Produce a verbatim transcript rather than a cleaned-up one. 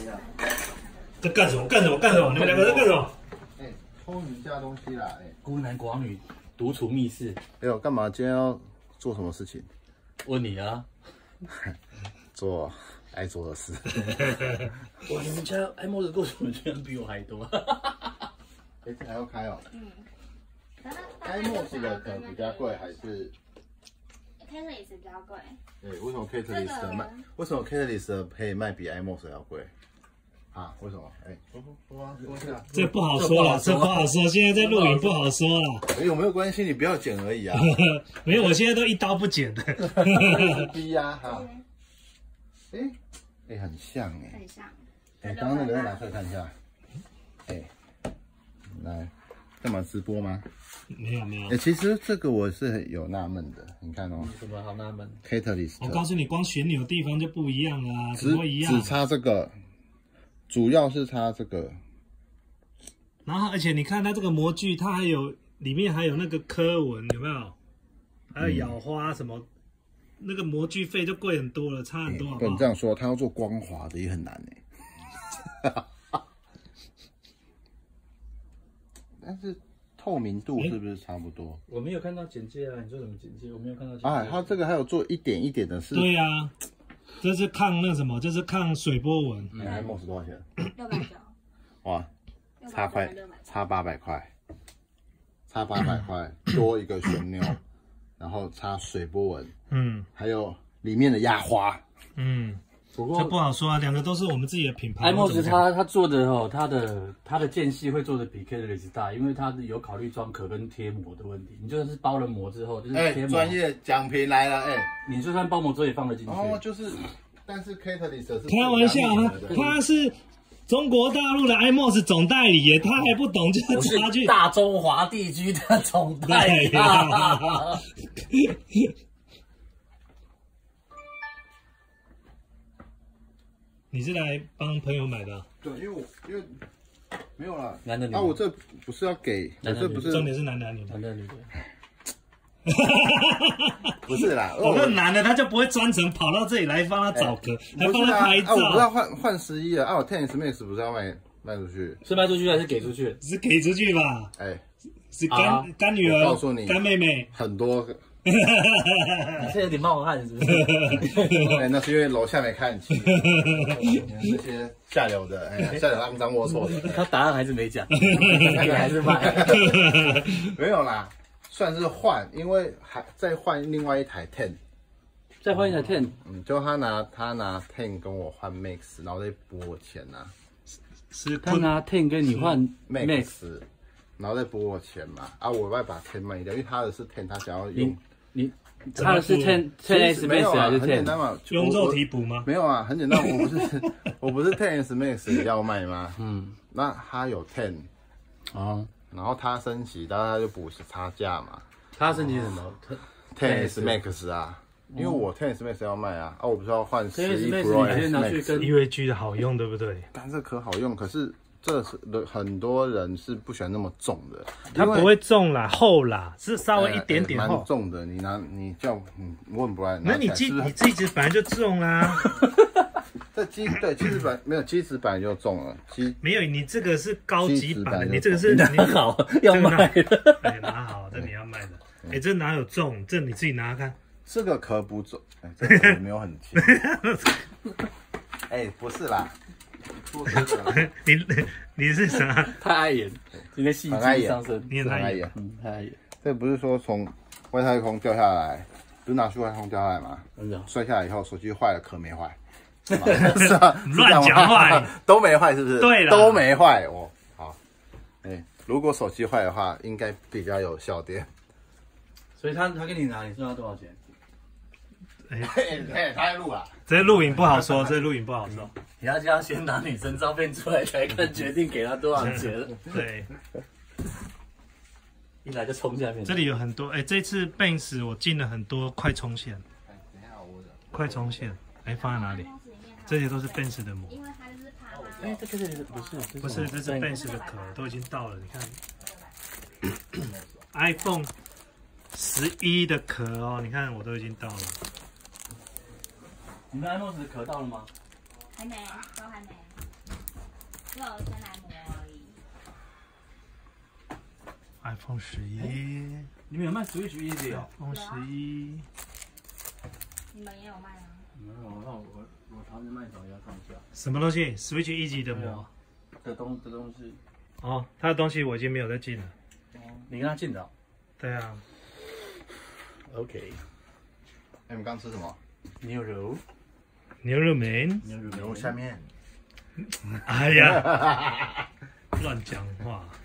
这干什么？干什么？干什么？你们两个在干什么？ 哎，偷你家东西啦！哎， 孤男寡女独处密室。 哎呦，干嘛？今天要做什么事情？ 问你啊， 做爱做的事。 哇，你们家爱莫的购物居然比我还多。 哎，这还要开哦。 嗯。 爱莫斯的可比较贵还是 ？Catalyst 比较贵。 对，为什么 Catalyst 的卖？为什么 Catalyst 的可以卖比爱莫斯要贵？啊？为什么？哎，说说说啊，说一下。 这不好说了，这不好说。现在在录影不好说了。 哎，有没有关系？你不要剪而已啊。 没有，我现在都一刀不剪的。 逼呀哈。哎哎，很像哎。 很像。 哎，刚刚那个再拿出来看一下。哎，来，干嘛直播吗？ 没有没有。 哎，其实这个我是很有纳闷的，你看哦。 什么好纳闷 ？Catalyst。 我告诉你，光旋钮地方就不一样啦，怎么会一样？ 只差这个。主要是它这个， 然后而且你看它这个模具，它还有里面还有那个刻纹，有没有？还有咬花什么，嗯、那个模具费就贵很多了，差很多好不好？ 不能这样说，它要做光滑的也很难哎。但是透明度是不是差不多？ 我没有看到简介啊，你说什么简介？我没有看到简介。 啊，它这个还有做一点一点的是？ 对呀、啊。这是抗那什么？这是抗水波纹。 嗯 ，I M O S 多少钱？ 六百九。 哇，差快，差八百块，差八百块，多一个旋钮，然后差水波纹，嗯，还有里面的压花，嗯， 不过这不好说啊，两个都是我们自己的品牌。 I M O S 它它做的哦，它的它的间隙会做的比 Catalyst 大，因为它有考虑装壳跟贴膜的问题。你就算是包了膜之后，就是贴膜。 专业奖评来了，哎， 你就算包膜之后也放得进去。 哦，就是，但是 Catalyst 是开玩笑啊，他是中国大陆的 I M O S 总代理耶，他还不懂就差距。 大中华地区的总代理啊。 你是来帮朋友买的、啊？ 对，因为我因为没有啦， 男的女的。 啊，我这不是要给，我这不是重点是男的女的， 男的女的。 不是啦， 我那男的他就不会专程跑到这里来帮他找壳，还帮他拍照。 啊，我不是要换换十一了啊，我 Tennis Max 不是要卖卖出去？ 是卖出去还是给出去？ 是给出去吧？ 哎， 是干干女儿， 告诉你， 干妹妹， 很多。 你现在有点冒汗是不是？ 哎，那是因为楼下没开冷气，这些下流的，哎，下流肮脏龌龊的。 他答案还是没讲，那个还是卖。 没有啦，算是换，因为还再换另外一台 Ten， 再换一台 Ten， 嗯，就他拿他拿 Ten 跟我换 Max， 然后再补我钱呐、啊。 是他拿 Ten 跟你换 Max， 然后再补我钱嘛。啊，我外把 Ten 卖掉，因为他的是 Ten， 他想要用。 你他的是 Ten Ten S Max 还是 Ten？ 很简单嘛， 用肉体补吗？ 没有啊，很简单，我不是我不是 Ten S Max 要卖吗？嗯，那他有 Ten， 哦，然后他升级，然后他就补差价嘛。 他升级什么 ？Ten S Max 啊，因为我 Ten S Max 要卖啊，啊，我不是要换十一 Pro S Max。 U A G 的好用，对不对？ 但这可好用，可是。这是很多人是不喜欢那么重的， 它不会重啦，厚啦，是稍微一点点厚。 蛮重的，你拿你叫嗯，问不来。 那你机你机子本来就重啦。 这机对机子板没有机子板就重了，机没有你这个是高级版的，你这个是拿好要卖的， 哎拿好，这你要卖的。哎，这哪有重？这你自己拿看。 这个壳不重，哎，这个没有很轻。哎，不是啦。 你你是啥？ 太爱演，今天戏剧上升， 你很爱演， 嗯，太爱演。 这不是说从外太空掉下来，不是拿去外太空掉下来吗？摔下来以后，手机坏了，壳没坏，是吧？ 乱讲话， 都没坏，是不是？ 对了， 都没坏哦。好，哎，如果手机坏的话，应该比较有效点。 所以他他跟你拿，你说他多少钱？ 哎，他在录啊。 这录影不好说，这录影不好说。 你要这样先拿女生照片出来才看，决定给她多少钱。 对， 一来就冲下面。 这里有很多，哎，这次 Benz 我进了很多快充线。快充线，哎，放在哪里？这些都是 Benz 的膜。 哎，这个是不是？ 不是，这是 Benz 的壳，都已经到了。你看 ，iPhone 十一的壳哦，你看我都已经到了。 你们 iPhone 十壳到了吗？ 还没，都还没。 只有先来磨而已。 iPhone 十一， 你们有卖 Switch Easy 哦 ？iPhone 十一， 你们也有卖吗？ 没有，那我我常常卖找一下看一下。 什么东西 ？Switch Easy 的膜？ 的东的东西。 哦，他的东西我已经没有再进了。 哦，你跟他进的、哦？ 对啊。 OK。 哎，你们刚吃什么？ 牛肉。 牛肉面。 牛肉下面。 哎呀，乱讲话。